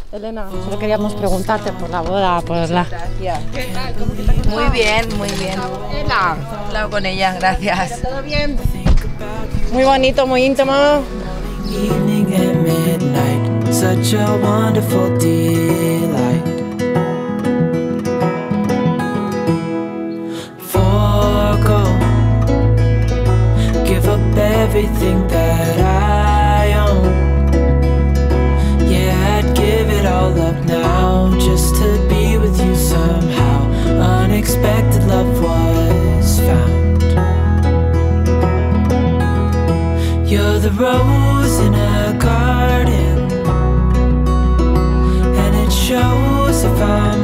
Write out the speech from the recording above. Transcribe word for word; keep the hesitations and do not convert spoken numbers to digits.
Elena, solo queríamos preguntarte por la boda, por la... Gracias. ¿Qué tal? ¿Cómo que te ha costado? Muy bien, muy bien. Ela. He hablado con ella, gracias. ¿Todo bien? Muy bonito, muy íntimo. Evening at midnight, such a wonderful delight. Forgo, give up everything that I own. Yeah, I'd give it all up now just to be with you somehow. Unexpected love was found. You're the rose in a garden, and it shows if I'm